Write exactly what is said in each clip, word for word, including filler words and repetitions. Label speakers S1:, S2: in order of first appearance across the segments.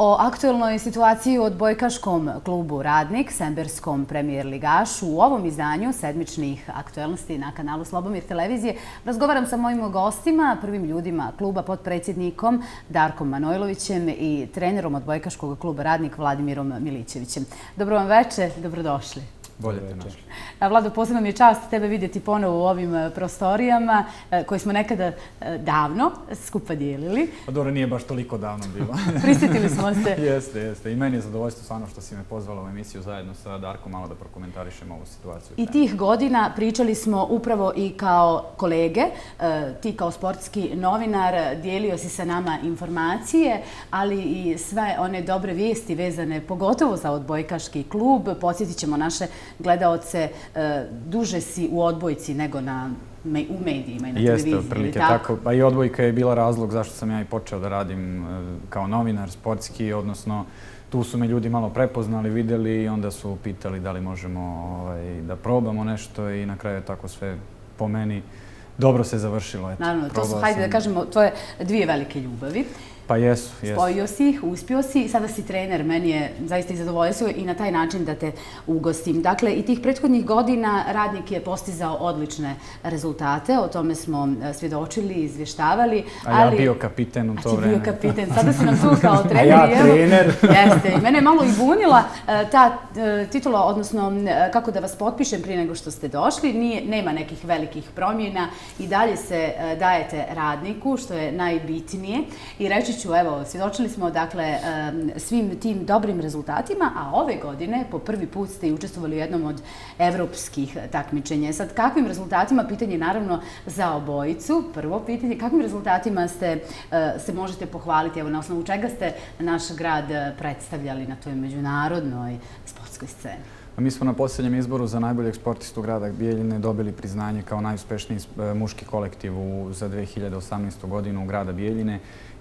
S1: O aktuelnoj situaciji u odbojkaškom klubu Radnik, semberskom premijer ligašu, u ovom izdanju sedmičnih aktuelnosti na kanalu Slobomir televizije razgovaram sa mojim gostima, prvim ljudima kluba, potpredsjednikom Darkom Manojlovićem i trenerom odbojkaškog kluba Radnik Vladimirom Milićevićem. Dobro vam večer, dobrodošli.
S2: Bolje te našli.
S1: Vlado, posebno mi je čast tebe vidjeti ponovo u ovim prostorijama koje smo nekada davno skupa dijelili.
S2: Pa dobro, nije baš toliko davno bilo.
S1: Prisjetili smo se.
S2: Jeste, jeste. I meni je zadovoljstvo stvarno što si me pozvala u emisiju zajedno sa Darkom malo da prokomentarišemo ovu situaciju.
S1: I tih godina pričali smo upravo i kao kolege. Ti kao sportski novinar dijelio si sa nama informacije, ali i sve one dobre vijesti vezane pogotovo za odbojkaški klub. Podsjetit ćemo naše gledaoce, duže si u odbojci nego na, u medijima i na televiziji.
S2: Jeste, otprilike tako. Pa i odbojka je bila razlog zašto sam ja i počeo da radim kao novinar sportski, odnosno tu su me ljudi malo prepoznali, vidjeli i onda su pitali da li možemo ovaj, da probamo nešto i na kraju je tako sve po meni dobro se završilo. Eto,
S1: naravno, to su, hajde da kažemo, tvoje dvije velike ljubavi.
S2: Pa jesu, jesu.
S1: Spojio si ih, uspio si i sada si trener. Meni je zaista i zadovoljstvo i na taj način da te ugostim. Dakle, i tih prethodnih godina Radnik je postizao odlične rezultate. O tome smo svjedočili, izvještavali.
S2: A ja bio kapiten u to vreme.
S1: A ti bio kapiten. Sada si nam tu kao trener.
S2: A ja trener.
S1: Jeste. I mene je malo i bunila ta titula, odnosno kako da vas potpišem prije nego što ste došli. Nema nekih velikih promjena i dalje se dajete Radniku, što je najbitnije. I reći ću, evo, svjedočili smo dakle svim tim dobrim rezultatima, a ove godine po prvi put ste i učestvovali u jednom od evropskih takmičenja. Sad, kakvim rezultatima, pitanje naravno za obojicu, prvo pitanje, kakvim rezultatima ste, se možete pohvaliti, evo, na osnovu čega ste naš grad predstavljali na toj međunarodnoj sportskoj sceni?
S2: Mi smo na posljednjem izboru za najboljeg sportistu grada Bijeljine dobili priznanje kao najuspješniji muški kolektiv za dve hiljade osamnaestu. godinu u grada Bijeljine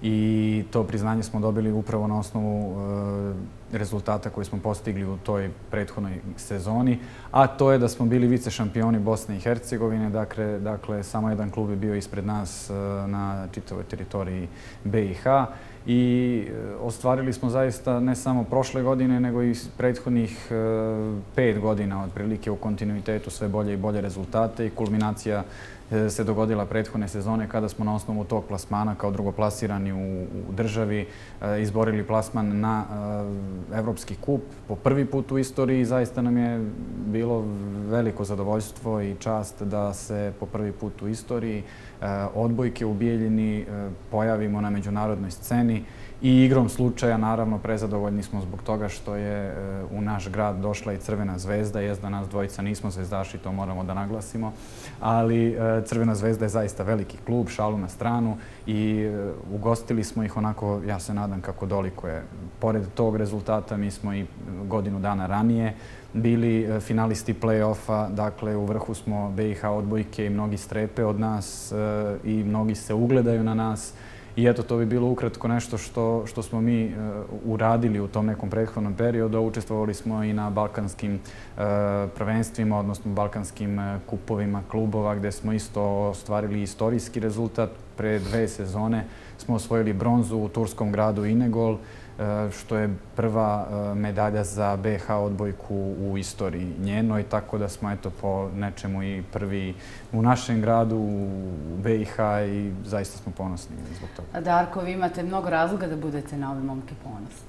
S2: i to priznanje smo dobili upravo na osnovu rezultata koji smo postigli u toj prethodnoj sezoni, a to je da smo bili vice šampioni Bosne i Hercegovine, dakle, dakle samo jedan klub je bio ispred nas na čitavoj teritoriji B i H i ostvarili smo zaista ne samo prošle godine, nego i prethodnih pet godina otprilike u kontinuitetu sve bolje i bolje rezultate i kulminacija se dogodila prethodne sezone kada smo na osnovu tog plasmana kao drugoplasirani u državi izborili plasman na Evropski kup po prvi put u istoriji. Zaista nam je bilo veliko zadovoljstvo i čast da se po prvi put u istoriji odbojke u Bijeljini pojavimo na međunarodnoj sceni i igrom slučaja, naravno, prezadovoljni smo zbog toga što je u naš grad došla i Crvena zvezda. Jest da nas dvojica nismo zvezdaši, to moramo da naglasimo, ali Crvena zvezda je zaista veliki klub, šalu na stranu i ugostili smo ih onako, ja se nadam, kako doliko je. Pored tog rezultata mi smo i godinu dana ranije bili finalisti play-offa, dakle u vrhu smo B i H odbojke i mnogi strepe od nas i mnogi se ugledaju na nas. I eto, to bi bilo ukratko nešto što, što smo mi uh, uradili u tom nekom prethodnom periodu. Učestvovali smo i na balkanskim uh, prvenstvima, odnosno balkanskim uh, kupovima klubova, gde smo isto ostvarili istorijski rezultat. Pre dve sezone smo osvojili bronzu u turskom gradu Inegol, uh, što je prva uh, medalja za B H odbojku u istoriji njenoj, tako da smo eto po nečemu i prvi u našem gradu, u B i H i zaista smo ponosni zbog toga.
S1: Darko, vi imate mnogo razloga da budete na ove momke ponosni.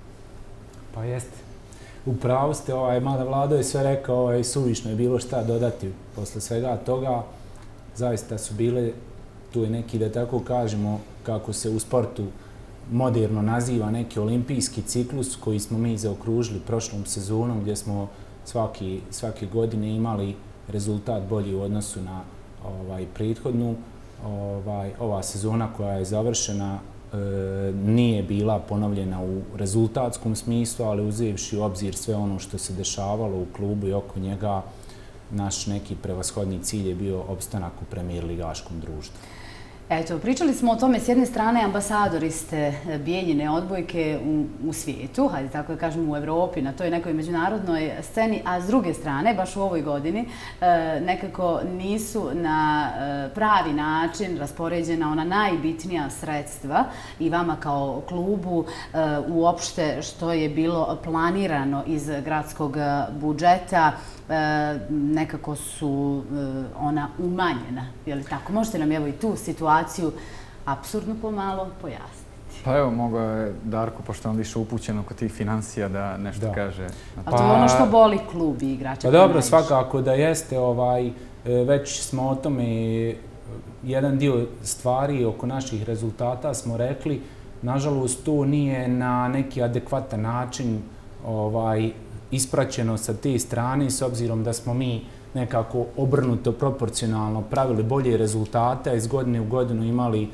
S3: Pa jeste. Upravo ste, ovaj, mada Vlado je sve rekao, ovaj, suvišno je bilo šta dodati posle svega toga. Zaista su bile, tu je neki, da tako kažemo, kako se u sportu moderno naziva neki olimpijski ciklus koji smo mi zaokružili prošlom sezonom gdje smo svaki, svake godine imali rezultat bolji u odnosu na ovaj, prethodnu. Ovaj, ova sezona koja je završena e, nije bila ponovljena u rezultatskom smislu, ali uzevši u obzir sve ono što se dešavalo u klubu i oko njega, naš neki prevashodni cilj je bio opstanak u premijer ligaškom društvu.
S1: Eto, pričali smo o tome, s jedne strane ambasadori ste Bijeljine odbojke u, u svijetu, hajde tako da kažem u Evropi, na toj nekoj međunarodnoj sceni, a s druge strane, baš u ovoj godini, nekako nisu na pravi način raspoređena ona najbitnija sredstva i vama kao klubu uopšte što je bilo planirano iz gradskog budžeta, nekako su ona umanjena. Je li tako? Možete nam evo i tu situaciju apsurdno pomalo pojasniti.
S2: Pa evo, mogao je Darko, pošto on više upućen oko tih financija, da nešto kaže.
S1: A to je ono što boli klub i igrača.
S3: Pa dobro, svakako da jeste. Već smo o tome jedan dio stvari oko naših rezultata smo rekli. Nažalost, to nije na neki adekvatan način ispraćeno sa te strane, s obzirom da smo mi nekako obrnuto proporcionalno pravili bolje rezultate, a iz godine u godinu imali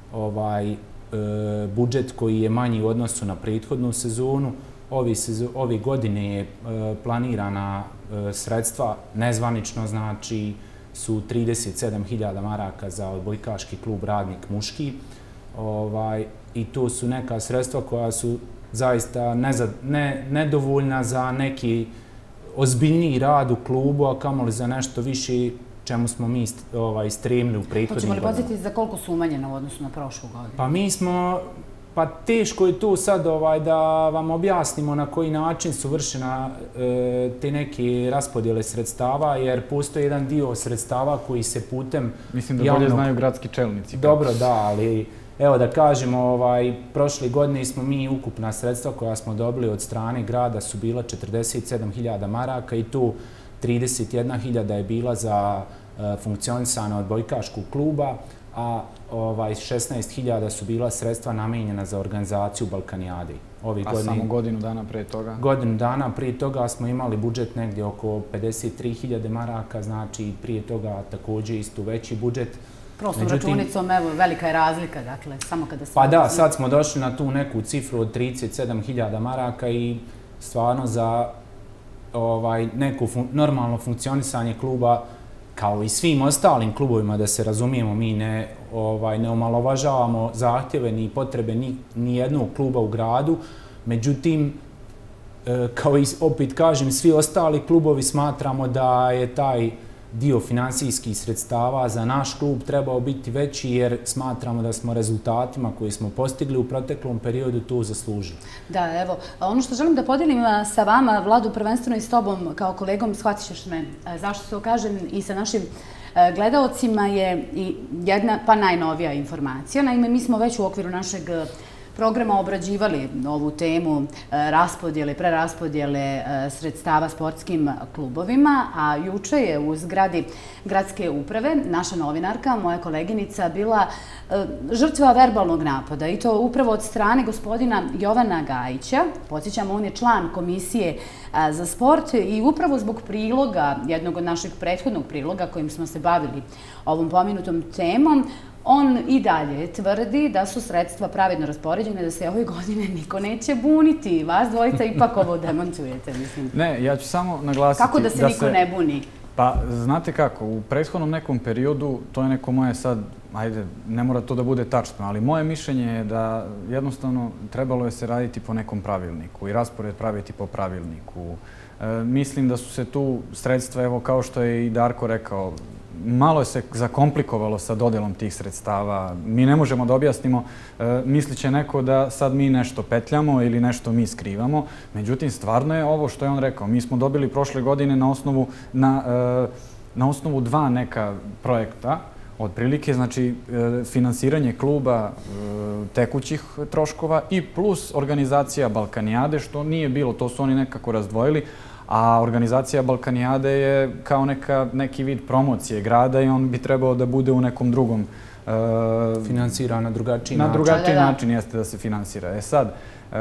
S3: budžet koji je manji u odnosu na prethodnu sezonu. Ove godine je planirana sredstva, nezvanično znači su trideset sedam hiljada maraka za odbojkaški klub Radnik muški. I to su neka sredstva koja su zaista nedovoljna za neki ozbiljniji rad u klubu, a kamoli za nešto više čemu smo mi stremili u prethodnih godina.
S1: Hoćemo li podsjetiti za koliko su umanjene u odnosu na prošlu godinu?
S3: Pa mi smo, pa teško je tu sad da vam objasnimo na koji način su vršena te neke raspodjele sredstava, jer postoji jedan dio sredstava koji se putem...
S2: Mislim da bolje znaju gradski čelnici.
S3: Dobro, da, ali... Evo da kažemo, prošle godine smo mi ukupna sredstva koja smo dobili od strane grada su bila četrdeset sedam hiljada maraka i tu trideset jedna hiljada je bila za funkcionisanje odbojkaškog kluba, a šesnaest hiljada su bila sredstva namenjena za organizaciju Balkanijade.
S2: A samo godinu dana prije toga?
S3: Godinu dana prije toga smo imali budžet negdje oko pedeset tri hiljade maraka, znači prije toga također isto veći budžet.
S1: Prostom računicom, evo, velika je razlika, dakle, samo kada se...
S3: Pa da, sad smo došli na tu neku cifru od trideset sedam hiljada maraka i stvarno za neko normalno funkcionisanje kluba, kao i svim ostalim klubovima, da se razumijemo, mi ne omalovažavamo zahtjeve ni potrebe ni jednog kluba u gradu, međutim, kao i opet kažem, svi ostali klubovi smatramo da je taj dio finansijskih sredstava za naš klub trebao biti veći, jer smatramo da smo rezultatima koji smo postigli u proteklom periodu to zaslužili.
S1: Da, evo, ono što želim da podijelim sa vama, Vladu, prvenstveno i s tobom kao kolegom, shvatit ćeš me zašto to kažem, i sa našim gledaocima, je jedna pa najnovija informacija. Naime, mi smo već u okviru našeg programa obrađivali ovu temu raspodjele, preraspodjele sredstava sportskim klubovima, a juče je u zgradi gradske uprave naša novinarka, moja koleginica, bila žrtva verbalnog napada, i to upravo od strane gospodina Jovana Gajića. Podsjećamo, on je član komisije za sport i upravo zbog priloga, jednog od našeg prethodnog priloga kojim smo se bavili ovom pomenutom temom, on i dalje tvrdi da su sredstva pravedno raspoređene, da se ove godine niko neće buniti. Vas dvojica ipak ovo demantujete, mislim.
S2: Ne, ja ću samo naglasiti...
S1: Kako da se niko ne buni?
S2: Pa, znate kako, u prethodnom nekom periodu, to je neko moje sad, ajde, ne mora to da bude tačno, ali moje mišljenje je da jednostavno trebalo je se raditi po nekom pravilniku i raspored praviti po pravilniku. Mislim da su se tu sredstva, evo kao što je i Darko rekao, malo se zakomplikovalo sa dodelom tih sredstava. Mi ne možemo da objasnimo, mislit će neko da sad mi nešto petljamo ili nešto mi skrivamo. Međutim, stvarno je ovo što je on rekao. Mi smo dobili prošle godine na osnovu, na, na osnovu dva neka projekta, otprilike, znači finansiranje kluba tekućih troškova i plus organizacija Balkanijade, što nije bilo, to su oni nekako razdvojili. A organizacija Balkanijade je kao neki vid promocije grada i on bi trebao da bude u nekom drugom...
S3: Finansira na drugačiji način.
S2: Na drugačiji način jeste da se finansira. E sad,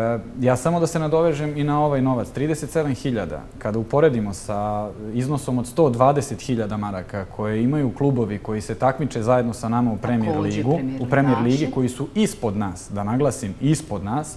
S2: ja samo da se nadovežem i na ovaj novac. trideset sedam hiljada, kada uporedimo sa iznosom od sto dvadeset hiljada maraka koje imaju klubovi koji se takmiče zajedno sa nama u Premier ligu, u Premier ligi, koji su ispod nas, da naglasim, ispod nas,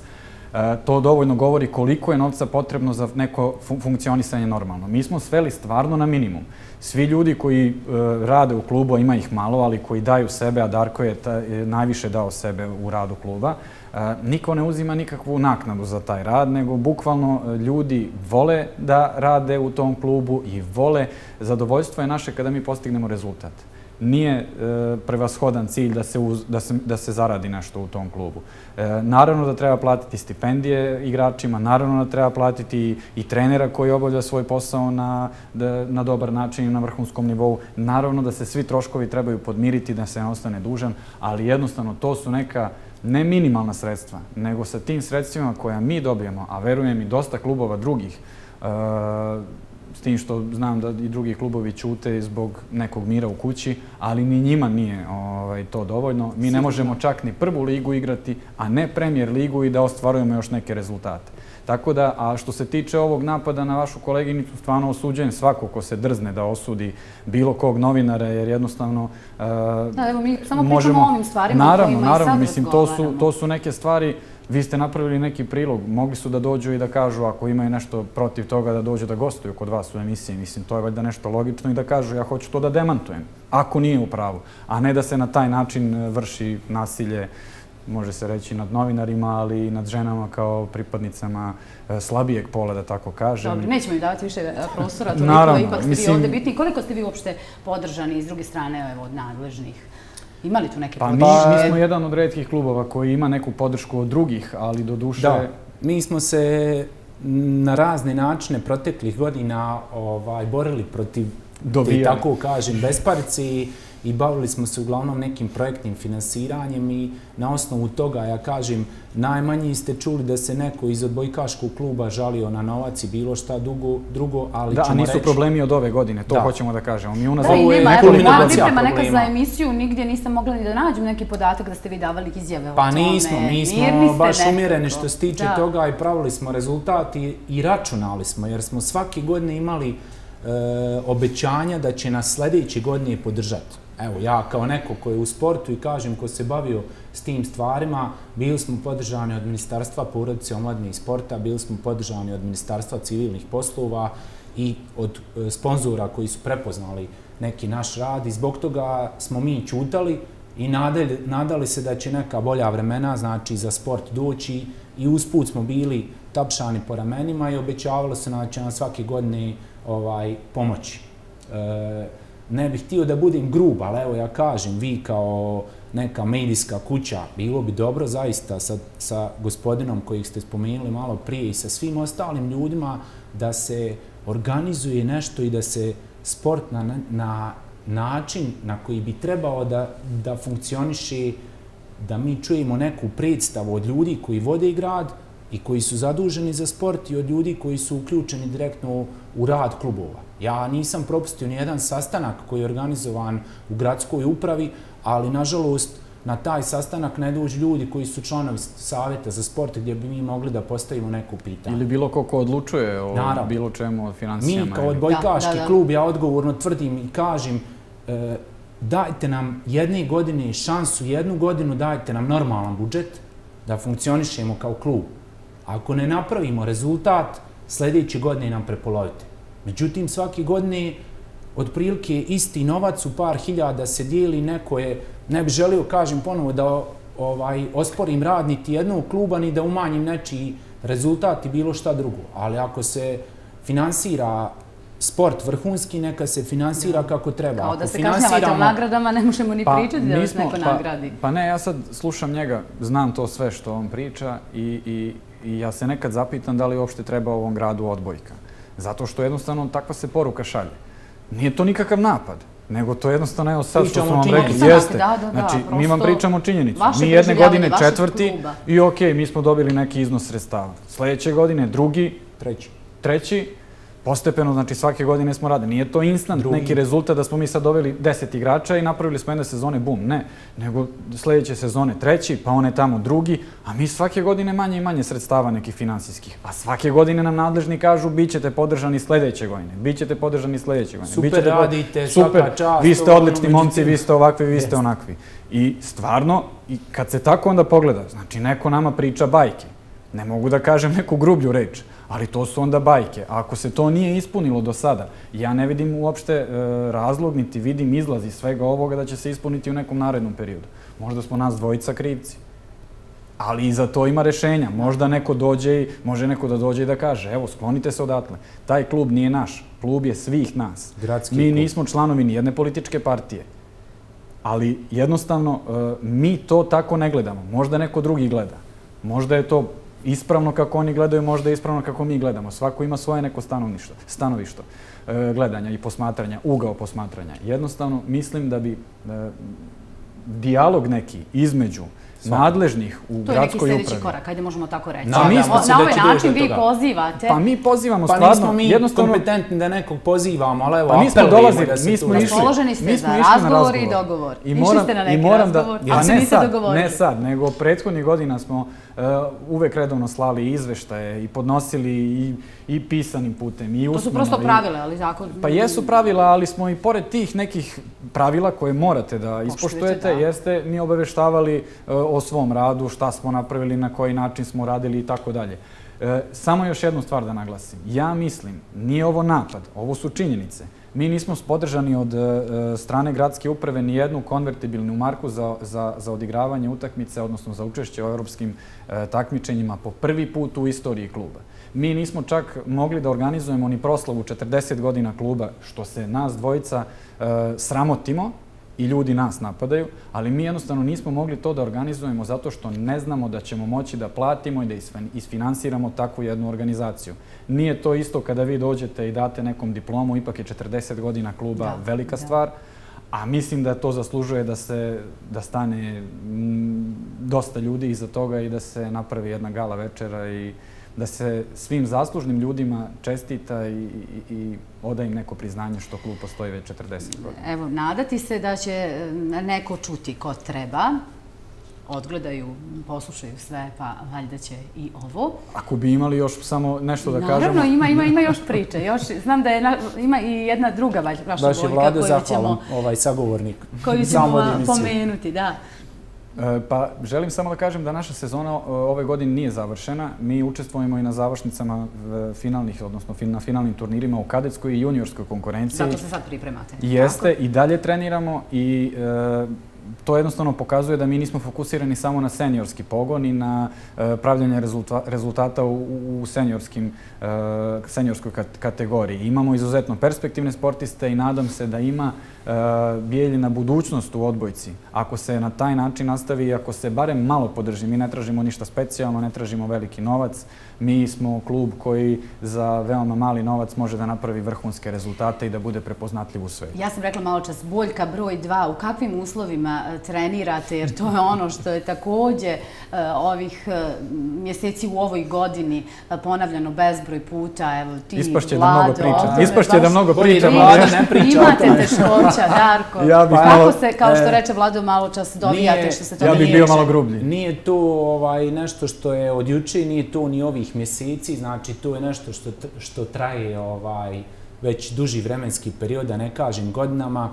S2: to dovoljno govori koliko je novca potrebno za neko funkcionisanje normalno. Mi smo sveli stvarno na minimum. Svi ljudi koji rade u klubu, ima ih malo, ali koji daju sebe, a Darko je najviše dao sebe u radu kluba, niko ne uzima nikakvu naknadu za taj rad, nego bukvalno ljudi vole da rade u tom klubu i vole. Zadovoljstvo je naše kada mi postignemo rezultat. Nije prevashodan cilj da se zaradi nešto u tom klubu. Naravno da treba platiti stipendije igračima, naravno da treba platiti i trenera koji obavlja svoj posao na dobar način i na vrhunskom nivou. Naravno da se svi troškovi trebaju podmiriti, da se ne ostane dužan, ali jednostavno to su neka ne minimalna sredstva, nego sa tim sredstvima koja mi dobijemo, a verujem i dosta klubova drugih, s tim što znam da i drugi klubovi ćute zbog nekog mira u kući, ali ni njima nije to dovoljno. Mi ne možemo čak ni prvu ligu igrati, a ne Premier ligu i da ostvarujemo još neke rezultate. Tako da, a što se tiče ovog napada na vašu koleginicu, stvarno osuđujem svako ko se drzne da osudi bilo kog novinara, jer jednostavno
S1: Da, evo mi samo pričamo o ovim stvarima o kojima i sad razgovaramo.
S2: Naravno, mislim, to su neke stvari. Vi ste napravili neki prilog, mogli su da dođu i da kažu, ako imaju nešto protiv toga, da dođu da gostuju kod vas u emisiji. Mislim, to je valjda nešto logično i da kažu, ja hoću to da demantujem, ako nije u pravu, a ne da se na taj način vrši nasilje, može se reći, nad novinarima, ali i nad ženama kao pripadnicama slabijeg pola, da tako kažem.
S1: Dobro, nećemo im davati više prostora, toliko ipak ste vi ovde bitni. Koliko ste vi uopšte podržani s druge strane od nadležnih? Ima li tu neke podrške?
S2: Pa mi smo jedan od retkih klubova koji ima neku podršku od drugih, ali do duše...
S3: Da, mi smo se na razne načine proteklih godina borili protiv, tako kažem, besparice i bavili smo se uglavnom nekim projektnim finansiranjem i na osnovu toga, ja kažem, najmanji ste čuli da se neko iz odbojkaškog kluba žalio na novac i bilo šta drugo, ali ćemo reći...
S2: Da, a nisu problemi od ove godine, to hoćemo da kažemo.
S1: Da, i nema, evo, moja priprema neka za emisiju, nigdje nisam mogla ni da nađem neki podatak da ste vi davali izjave o tome.
S3: Pa nismo, mi smo baš umjereni što se tiče toga i pravili smo rezultati i računali smo, jer smo svake godine imali obećanja da će nas sljedeće godine podržati. Evo, ja kao neko koji je u sportu i kažem ko se bavio s tim stvarima, bili smo podržani od Ministarstva porodice, omladine i sporta, bili smo podržani od Ministarstva civilnih poslova i od sponzora koji su prepoznali neki naš rad i zbog toga smo mi ćutali i nadali se da će neka bolja vremena, znači za sport doći i usput smo bili tapšani po ramenima i obećavalo se da će nam svake godine pomoći. Ne bih htio da budem grub, ali evo ja kažem, vi kao neka medijska kuća, bilo bi dobro zaista sa gospodinom kojih ste spomenuli malo prije i sa svim ostalim ljudima da se organizuje nešto i da se sport na način na koji bi trebao da funkcioniše, da mi čujemo neku predstavu od ljudi koji vode grad i koji su zaduženi za sport i od ljudi koji su uključeni direktno u rad klubova. Ja nisam propustio ni jedan sastanak koji je organizovan u gradskoj upravi, ali nažalost na taj sastanak ne dođu ljudi koji su članovi savjeta za sport gdje bi mi mogli da postavimo neku pitanje.
S2: Ili bilo ko ko odlučuje o bilo čemu, o financijama.
S3: Mi kao odbojkaški klub, ja odgovorno tvrdim i kažem, dajte nam jedne godine šansu, jednu godinu dajte nam normalan budžet da funkcionišemo kao klub. Ako ne napravimo rezultat, sljedeće godine nam prepolovite. Međutim, svake godine otprilike isti novac u par hiljada se dijeli, neko je, ne bi želio, kažem ponovo, da osporim rad niti jednog kluba, ni da umanjim nečiji rezultat i bilo šta drugo. Ali ako se finansira sport vrhunski, neka se finansira kako treba.
S1: Kao da se kažnjavate o nagradama, ne možemo ni pričati da vas neko nagradi.
S2: Pa ne, ja sad slušam njega, znam to sve što on priča i ja se nekad zapitam da li uopšte treba ovom gradu odbojka. Zato što jednostavno takva se poruka šalje. Nije to nikakav napad, nego to jednostavno, evo sad što smo vam rekli, jeste. Znači, mi vam pričamo činjenicu. Mi jedne godine četvrti i okej, mi smo dobili neki iznos sredstava. Sljedeće godine drugi, treći, postepeno, znači svake godine smo radili. Nije to instant neki rezultat da smo mi sad doveli deset igrača i napravili smo jedne sezone, bum, ne. Nego sljedeće sezone treći, pa one tamo drugi, a mi svake godine manje i manje sredstava nekih finansijskih. A svake godine nam nadležni kažu bit ćete podržani sljedeće godine, bit ćete podržani sljedeće godine.
S3: Super radite, svaka čast.
S2: Vi ste odlični momci, vi ste ovakvi, vi ste onakvi. I stvarno, kad se tako onda pogleda, znači neko nama priča bajke. Ne mogu da kažem neku grublju reč, ali to su onda bajke. A ako se to nije ispunilo do sada, ja ne vidim uopšte razlog, niti vidim izlaz iz svega ovoga da će se ispuniti u nekom narednom periodu. Možda smo nas dvojica krivci. Ali i za to ima rešenja. Možda neko dođe i, može neko da dođe i da kaže, evo, sklonite se odatle. Taj klub nije naš. Klub je svih nas. Mi nismo članovi nijedne političke partije. Ali jednostavno, mi to tako ne gledamo. Možda neko drugi gleda. Možda je to ispravno kako oni gledaju, možda je ispravno kako mi gledamo. Svako ima svoje neko stanovište gledanja i posmatranja, ugao posmatranja. Jednostavno, mislim da bi dijalog neki između nadležnih u gradskoj upravi.
S1: To je neki sljedeći korak, ajde možemo tako reći.
S3: Na
S1: ovaj način vi pozivate.
S2: Pa mi pozivamo
S3: stvarno. Pa nismo mi kompetentni da nekog pozivamo, ali evo apelujemo da se tu...
S1: Raspoloženi ste za razgovor i dogovor. Išli ste na neki razgovor, ali se niste dogovorili.
S2: Ne sad, nego prethodnih godina smo uvek redovno slali izveštaje i podnosili i pisanim putem i usmeno.
S1: To su prosto pravila, ali zakon...
S2: Pa jesu pravila, ali smo i pored tih nekih pravila koje morate da ispoštujete, jeste mi obaveštavali o svom radu, šta smo napravili, na koji način smo radili i tako dalje. Samo još jednu stvar da naglasim. Ja mislim, nije ovo napad, ovo su činjenice. Mi nismo podržani od strane gradske uprave ni jednu konvertibilnu marku za odigravanje utakmice, odnosno za učešće u evropskim takmičenjima po prvi put u istoriji kluba. Mi nismo čak mogli da organizujemo ni proslavu četrdeset godina kluba, što se nas dvojica sramotimo i ljudi nas napadaju, ali mi jednostavno nismo mogli to da organizujemo zato što ne znamo da ćemo moći da platimo i da isfinansiramo takvu jednu organizaciju. Nije to isto kada vi dođete i date nekom diplomu, ipak je četrdeset godina kluba velika stvar, a mislim da to zaslužuje da stane dosta ljudi iza toga i da se napravi jedna gala večera i da se svim zaslužnim ljudima čestita i oda im neko priznanje što klub postoji već četrdeset godina.
S1: Evo, nadati se da će neko čuti ko treba, odgledaju, poslušaju sve, pa valjda će i ovo.
S2: Ako bi imali još samo nešto da kažemo...
S1: Naravno, ima još priče. Znam da ima i jedna druga vaša Bojka
S3: koju ćemo... Baš je Vlado zahvalan, ovaj sagovornik.
S1: Koju ćemo pomenuti, da.
S2: Pa želim samo da kažem da naša sezona ove godine nije završena. Mi učestvujemo i na završnicama finalnih, odnosno na finalnim turnirima u kadetskoj i juniorskoj konkurenciji.
S1: Zato se sad pripremate.
S2: Jeste, i dalje treniramo i to jednostavno pokazuje da mi nismo fokusirani samo na seniorski pogon i na pravljanje rezultata u seniorskoj kategoriji. Imamo izuzetno perspektivne sportiste i nadam se da ima Bijeljina budućnost u odbojci. Ako se na taj način nastavi i ako se barem malo podrži, mi ne tražimo ništa specijalno, ne tražimo veliki novac, mi smo klub koji za veoma mali novac može da napravi vrhunske rezultate i da bude prepoznatljiv u svetu.
S1: Ja sam rekla malo čas, boljka broj dva, u kakvim uslovima trenirate, jer to je ono što je takođe ovih mjeseci u ovoj godini ponavljano bezbroj puta, evo ti, Vlado...
S2: Ispašće da mnogo pričam. Ispašće da mnogo pričam.
S1: Imate teškoća, Darko. Kako se, kao što reče Vlado malo čas, dovijate što se to
S2: ja bih bio malo grublji.
S3: Nije to nešto što je od juče, nije to ni ovih mjeseci, znači to je nešto što traje već duži vremenski period, da ne kažem godinama.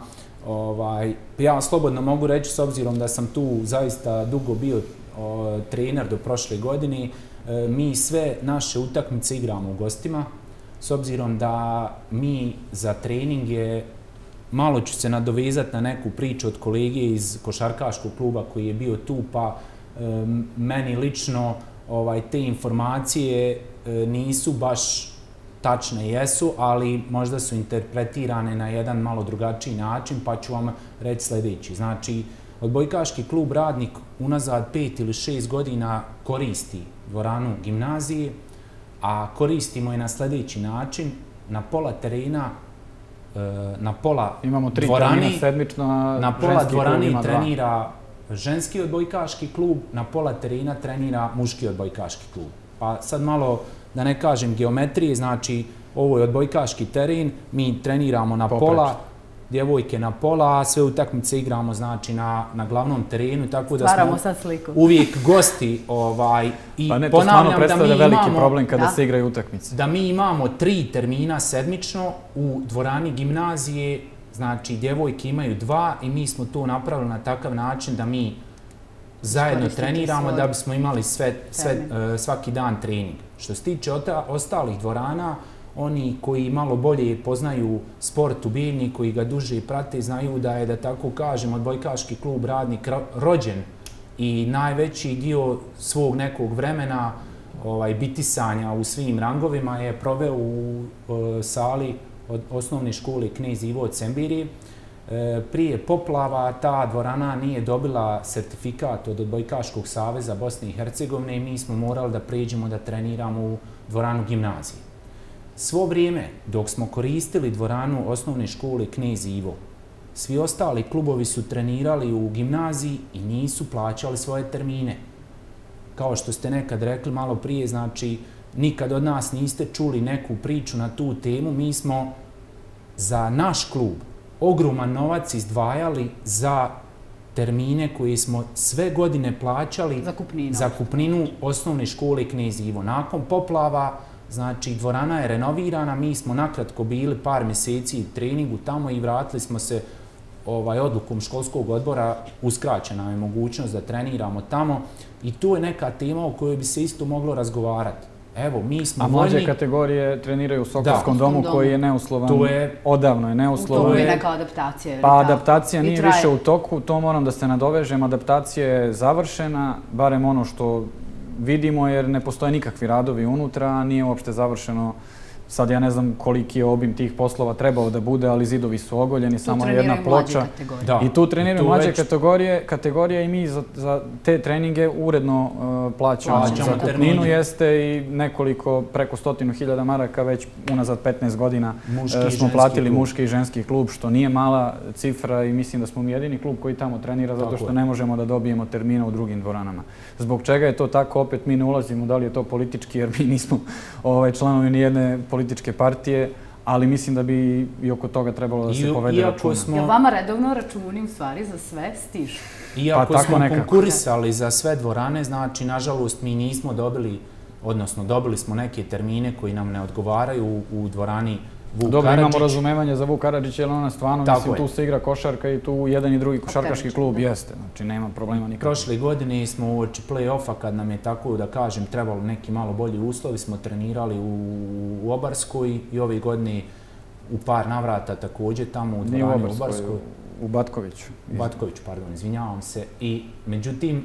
S3: Ja slobodno mogu reći, s obzirom da sam tu zaista dugo bio trener do prošle godine, mi sve naše utakmice igramo u gostima, s obzirom da mi za treninge, malo ću se nadovezati na neku priču od kolege iz košarkaškog kluba koji je bio tu, pa meni lično te informacije nisu baš tačne, jesu, ali možda su interpretirane na jedan malo drugačiji način, pa ću vam reći sljedeći. Znači, odbojkaški klub Radnik unazad pet ili šest godina koristi dvoranu gimnazije, a koristimo je na sljedeći način, na pola terena, na pola dvorani, na pola dvorani trenira ženski odbojkaški klub, na pola terena trenira muški odbojkaški klub. Pa sad malo, da ne kažem geometrije, znači ovo je odbojkaški teren, mi treniramo na pola, djevojke na pola, a sve utakmice igramo znači na glavnom terenu, tako da smo uvijek gosti i ponavljam da mi imamo da mi imamo tri termina sedmično u dvorani gimnazije, znači djevojke imaju dva i mi smo to napravili na takav način da mi zajedno treniramo da bismo imali sve, sve, uh, svaki dan trening. Što se tiče ota, ostalih dvorana, oni koji malo bolje poznaju sport u Bijeljni, koji ga duže prate, znaju da je, da tako kažem, odbojkaški klub Radnik rođen i najveći dio svog nekog vremena ovaj, bitisanja u svim rangovima je proveo u uh, sali od osnovne škole Knez Ivo Cembiri. E, prije poplava ta dvorana nije dobila sertifikat od Odbojkaškog saveza Bosne i Hercegovine i mi smo morali da pređemo da treniramo u dvoranu gimnazije. Svo vrijeme dok smo koristili dvoranu osnovne škole Knez Ivo, svi ostali klubovi su trenirali u gimnaziji i nisu plaćali svoje termine. Kao što ste nekad rekli malo prije, znači nikad od nas niste čuli neku priču na tu temu. Mi smo za naš klub ogroman novac izdvajali za termine koje smo sve godine plaćali
S1: za kupninu,
S3: za kupninu osnovne škole Knez Ivo. Nakon poplava, znači dvorana je renovirana, mi smo nakratko bili par mjeseci u treningu tamo i vratili smo se ovaj, odlukom školskog odbora, uskraćena je mogućnost da treniramo tamo i tu je neka tema o kojoj bi se isto moglo razgovarati. Evo, mi smo
S2: A mlađe
S3: voljni...
S2: kategorije treniraju u Sokolskom
S1: da.
S2: domu
S1: domu
S2: koji je neuslovan,
S3: je...
S2: odavno je neuslovan.
S1: U tomu je neka adaptacija.
S2: Pa adaptacija nije više u toku, to moram da se nadovežem, adaptacija je završena, barem ono što vidimo jer ne postoje nikakvi radovi unutra, nije uopšte završeno. Sad ja ne znam koliki je obim tih poslova trebao da bude, ali zidovi su ogoljeni, samo jedna ploča.
S3: Da.
S2: I tu treniraju mlađe
S3: već...
S2: kategorije, kategorije i mi za, za te treninge uredno uh, plaćamo.
S3: Plaćamo
S2: za kupninu jeste i nekoliko, preko stotinu hiljada maraka već unazad petnaest godina uh, smo platili klub. Muški i ženski klub, što nije mala cifra i mislim da smo mi jedini klub koji tamo trenira zato što ne možemo da dobijemo termina u drugim dvoranama. Zbog čega je to tako, opet mi ne ulazimo da li je to politički jer mi nismo ovaj, članovi nijedne političke partije, ali mislim da bi i oko toga trebalo da se povede računa.
S1: Smo... Jel vama redovno računi u stvari za sve stižu?
S3: Iako pa, smo nekako konkurisali za sve dvorane, znači, nažalost, mi nismo dobili, odnosno dobili smo neke termine koji nam ne odgovaraju u, u dvorani Vuk
S2: Dobro,
S3: Karadžić.
S2: Imamo razumevanje za Vuk Karadžić, jer ona stvarno,
S3: Tako
S2: mislim,
S3: je.
S2: tu se igra košarka i tu jedan i drugi košarkaški klub jeste. Znači, nema problema nikako.
S3: Prošle godine smo uoči play-offa, kad nam je tako, da kažem, trebalo neki malo bolji uslovi, smo trenirali u, u Obarskoj i ove godine u par navrata također tamo u dvorani u Obarskoj.
S2: U Batkoviću.
S3: U Batkoviću, pardon, izvinjavam se. I, međutim,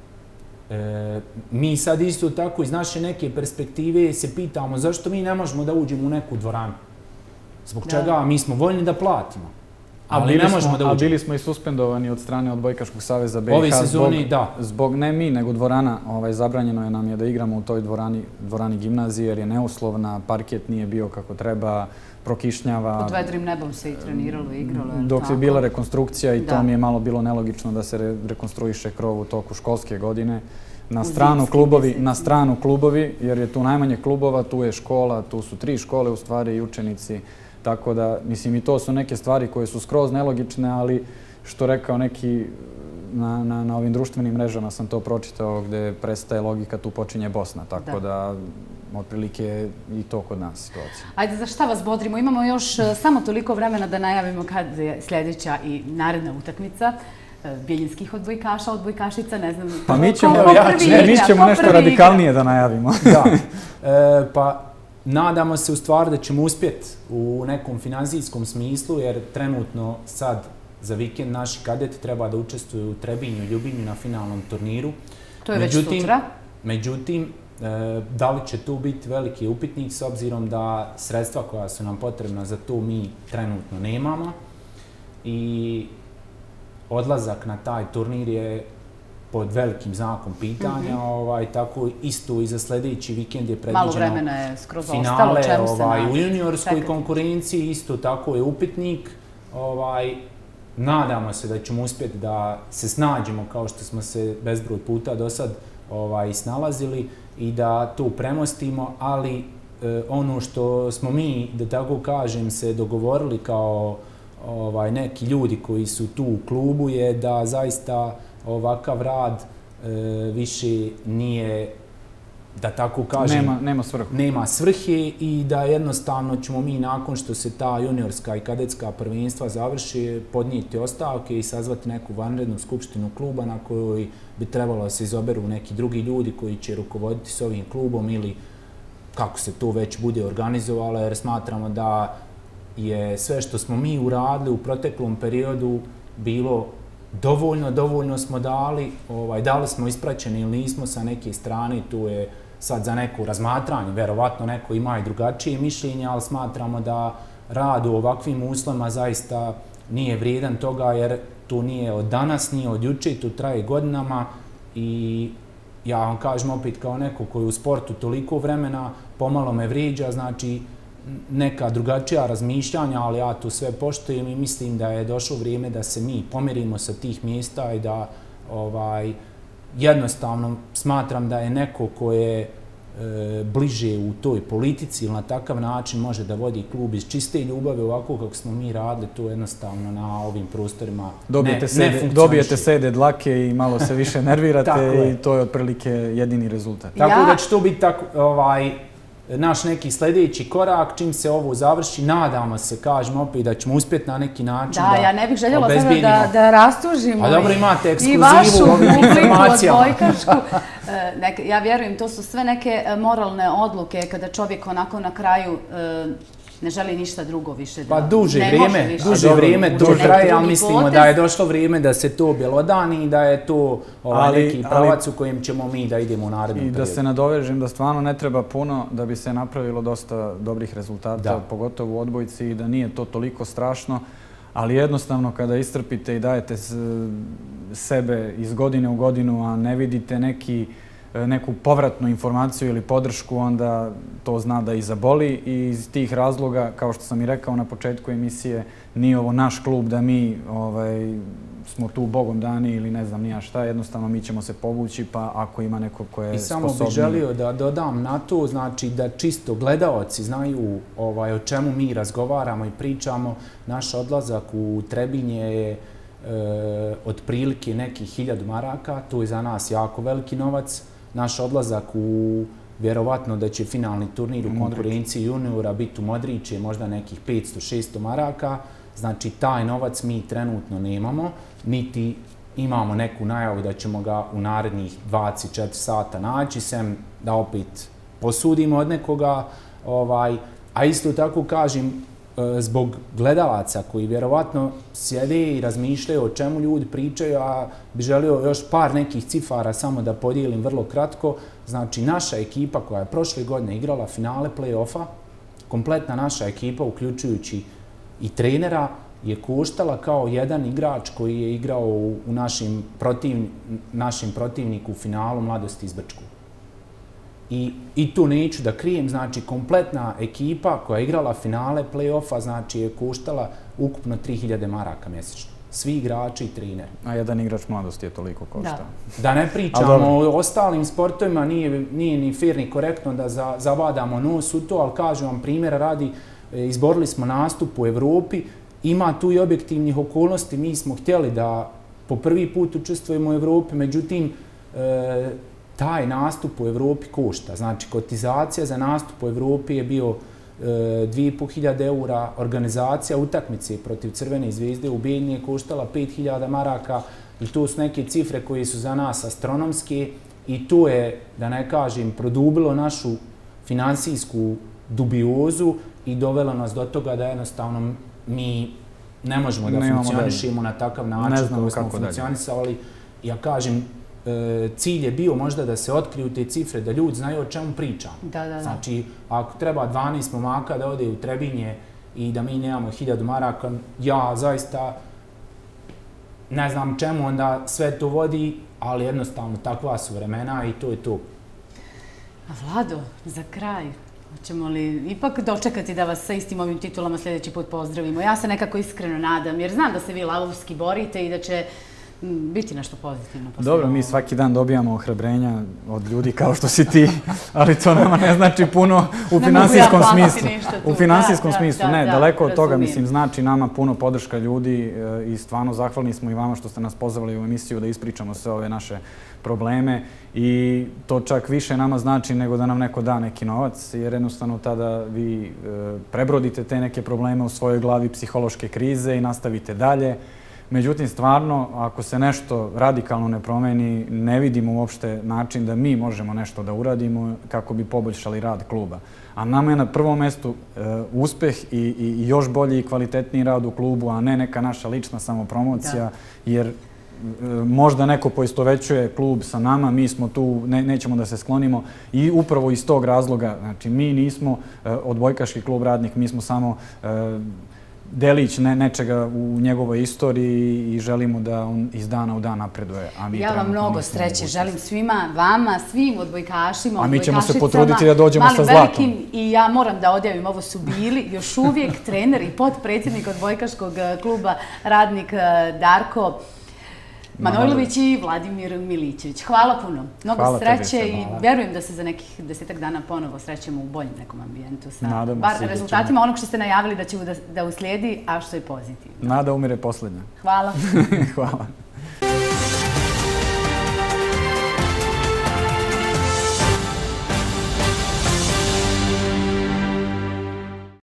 S3: E, mi sad isto tako iz naše neke perspektive se pitamo zašto mi ne možemo da uđemo u neku dvoranu. Zbog da. čega mi smo voljni da platimo. Ali ne možemo da uđemo.
S2: A bili smo i suspendovani od strane Odbojkaškog saveza B iH.
S3: Ove sezoni,
S2: zbog,
S3: da.
S2: Zbog ne mi, nego dvorana. Ovaj, zabranjeno je nam je da igramo u toj dvorani, dvorani gimnazije jer je neuslovna, parket nije bio kako treba, prokišnjava.
S1: Pod vedrim nebom se i treniralo i igralo.
S2: Dok
S1: tako?
S2: je bila rekonstrukcija i
S1: da.
S2: to mi je malo bilo nelogično da se re, rekonstruiše krov u toku školske godine. Na stranu, klubovi, na stranu klubovi, jer je tu najmanje klubova, tu je škola, tu su tri škole u stvari i učenici. Tako da, mislim, i to su neke stvari koje su skroz nelogične, ali što rekao neki na, na, na ovim društvenim mrežama sam to pročitao gde prestaje logika, tu počinje Bosna. Tako da, da otprilike i to kod nas situacija.
S1: Ajde, za šta vas bodrimo? Imamo još samo toliko vremena da najavimo kad je sljedeća i naredna utakmica bijeljinskih odbojkaša, odbojkašica, ne znam...
S2: Pa mi ćemo,
S1: ko, ko
S2: ja, ne, mi ćemo nešto radikalnije da najavimo.
S3: Da, e, pa nadamo se u stvari da ćemo uspjeti u nekom finansijskom smislu, jer trenutno sad za vikend naši kadeti treba da učestvuju u Trebinju i Ljubinju na finalnom turniru.
S1: To je međutim, već sutra.
S3: Međutim, e, da li će tu biti veliki upitnik s obzirom da sredstva koja su nam potrebna za to mi trenutno nemamo i odlazak na taj turnir je pod velikim znakom pitanja, mm-hmm. ovaj, tako isto i za sljedeći vikend je predviđeno
S1: malo vremena je skroz
S3: finale
S1: ostalo, čemu se
S3: ovaj,
S1: nađe.
S3: U juniorskoj konkurenciji, isto tako je upitnik. Ovaj, nadamo se da ćemo uspjeti da se snađemo kao što smo se bezbroj puta do sad ovaj, snalazili i da to premostimo, ali eh, ono što smo mi, da tako kažem, se dogovorili kao ovaj, neki ljudi koji su tu u klubu je da zaista ovakav rad e, više nije da tako kažem,
S2: nema, nema, svrhu.
S3: nema svrhe i da jednostavno ćemo mi nakon što se ta juniorska i kadetska prvenstva završi podnijeti ostavke i sazvati neku vanrednu skupštinu kluba na kojoj bi trebalo da se izoberu neki drugi ljudi koji će rukovoditi s ovim klubom ili kako se to već bude organizovalo, jer smatramo da je sve što smo mi uradili u proteklom periodu bilo dovoljno, dovoljno smo dali, ovaj, da li smo ispraćeni ili nismo sa neke strane, tu je sad za neko razmatranje, verovatno neko ima i drugačije mišljenje, ali smatramo da rad u ovakvim uslovima zaista nije vrijedan toga, jer to nije od danas, nije od juče, to traje godinama i ja vam kažem opet kao neko koji u sportu toliko vremena pomalo me vrijeđa, znači neka drugačija razmišljanja, ali ja to sve poštujem i mislim da je došlo vrijeme da se mi pomirimo sa tih mjesta i da ovaj, jednostavno smatram da je neko ko je e, bliže u toj politici ili na takav način može da vodi klub iz čiste ljubave, ovako kako smo mi radili, to jednostavno na ovim prostorima
S2: dobijete
S3: ne,
S2: sede,
S3: ne funkcioniše.
S2: Dobijete sede dlake i malo se više nervirate i
S3: je.
S2: to je otprilike jedini rezultat.
S3: Tako
S1: ja...
S3: da će to biti tako, ovaj, naš neki sljedeći korak, čim se ovo završi, nadamo se, kažemo opet, da ćemo uspjeti na neki način da
S1: Da, ja ne bih željela
S3: obezbijedimo.
S1: sada da, da rastužimo
S3: A dobro, imate
S1: i
S3: ekskluzivu
S1: vašu
S3: u ovim
S1: publiku
S3: informacijama.
S1: odbojkašku. E, neka- Ja vjerujem, to su sve neke e, moralne odluke kada čovjek onako na kraju e, ne želi ništa drugo više. Da,
S3: Pa duže
S1: ne može
S3: vrijeme,
S1: više
S3: duže
S1: da
S3: vrijeme to
S1: uđe neki
S3: traje, ali
S1: drugi
S3: mislimo
S1: potez.
S3: da je došlo vrijeme da se to bjelodani i da je to ovaj
S2: Ali-
S3: neki
S2: ali-
S3: pravac u kojem ćemo mi da idemo u narednom
S2: I da
S3: periodu.
S2: se nadovežem da stvarno ne treba puno da bi se napravilo dosta dobrih rezultata,
S3: Da.
S2: pogotovo u odbojci i da nije to toliko strašno, ali jednostavno kada istrpite i dajete s- sebe iz godine u godinu, a ne vidite neki, neku povratnu informaciju ili podršku, onda to zna da i zaboli i iz tih razloga, kao što sam i rekao na početku emisije, nije ovo naš klub da mi ovaj, smo tu bogom dani ili ne znam nija šta, jednostavno mi ćemo se povući, pa ako ima neko ko je
S3: I samo
S2: sposobniji...
S3: bih želio da dodam na to, znači da čisto gledaoci znaju ovaj, o čemu mi razgovaramo i pričamo. Naš odlazak u Trebinje je e, otprilike nekih hiljadu maraka, to je za nas jako veliki novac. Naš odlazak u, vjerovatno da će finalni turnir u konkurenciji juniora biti u Modrići je možda nekih petsto do šesto maraka. Znači, taj novac mi trenutno nemamo, niti imamo neku najavu da ćemo ga u narednih dvadeset četiri sata naći, sem da opet posudimo od nekoga. Ovaj, a isto tako kažem, zbog gledalaca koji vjerovatno sjede i razmišljaju o čemu ljudi pričaju, a bi želio još par nekih cifara samo da podijelim vrlo kratko. Znači, naša ekipa koja je prošle godine igrala finale play-offa, kompletna naša ekipa, uključujući i trenera, je koštala kao jedan igrač koji je igrao u, u našim, protiv, našim protivniku u finalu Mladosti iz Brčkog. I, I tu neću da krijem, znači kompletna ekipa koja je igrala finale play-offa, znači je koštala ukupno tri hiljade maraka mjesečno. Svi igrači i treneri.
S2: A jedan igrač Mladosti je toliko koštao.
S1: Da.
S3: Da ne pričamo o ostalim sportovima, nije, nije ni fair ni korektno da za, zavadamo nos u to, ali kažem vam primjera radi, izborili smo nastup u Evropi, ima tu i objektivnih okolnosti, mi smo htjeli da po prvi put učestvujemo u Evropi, međutim, e, taj nastup u Evropi košta. Znači, kotizacija za nastup u Evropi je bio e, dvije i po hiljade eura, organizacija utakmice protiv Crvene zvijezde u Bijeljni je koštala pet hiljada maraka i to su neke cifre koje su za nas astronomske i to je, da ne kažem, produbilo našu finansijsku dubiozu i dovelo nas do toga da jednostavno mi ne možemo da
S2: Nemamo
S3: funkcionišemo na takav način
S2: Ne znamo
S3: kako smo
S2: kako dalje.
S3: funkcionisali. Ja kažem, e, cilj je bio možda da se otkriju te cifre, da ljudi znaju o čemu pričamo.
S1: Da, da, da.
S3: Znači, ako treba dvanaest momaka da ode u Trebinje i da mi nemamo hiljadu maraka, ja zaista ne znam čemu onda sve to vodi, ali jednostavno takva su vremena i to je to.
S1: A Vlado, za kraj, hoćemo li ipak dočekati da vas sa istim ovim titulama sljedeći put pozdravimo? Ja se nekako iskreno nadam, jer znam da se vi lavovski borite i da će biti nešto pozitivno.
S2: Dobro, mi svaki dan dobijamo ohrabrenja od ljudi kao što si ti, ali to nama ne znači puno u finansijskom smislu. U finansijskom smislu, ne, daleko od toga, mislim, znači nama puno podrška ljudi i stvarno zahvalni smo i vama što ste nas pozvali u emisiju da ispričamo sve ove naše probleme i to čak više nama znači nego da nam neko da neki novac, jer jednostavno tada vi prebrodite te neke probleme u svojoj glavi, psihološke krize i nastavite dalje. Međutim, stvarno, ako se nešto radikalno ne promeni, ne vidimo uopšte način da mi možemo nešto da uradimo kako bi poboljšali rad kluba. A nama je na prvom mestu uspeh i još bolji i kvalitetniji rad u klubu, a ne neka naša lična samopromocija, jer možda neko poistovećuje klub sa nama, mi smo tu, nećemo da se sklonimo i upravo iz tog razloga, znači mi nismo odbojkaški klub Radnik, mi smo samo delić nečega u njegovoj istoriji i želimo da on iz dana u dan napreduje.
S1: Ja vam mnogo sreće. Želim svima, vama, svim odbojkašima,
S2: a mi ćemo se potruditi da dođemo sa zlatom.
S1: I ja moram da odjavim, ovo su bili još uvijek trener i potpredsjednik odbojkaškog kluba Radnik Darko Manojlović i Vladimir Milićević. Hvala puno. Mnogo sreće i vjerujem da se za nekih desetak dana ponovo srećemo u boljem nekom ambijentu sa bar rezultatima onog što ste najavili da će da uslijedi, a što je pozitivno.
S2: Nada umire posljednja.
S1: Hvala.
S2: Hvala.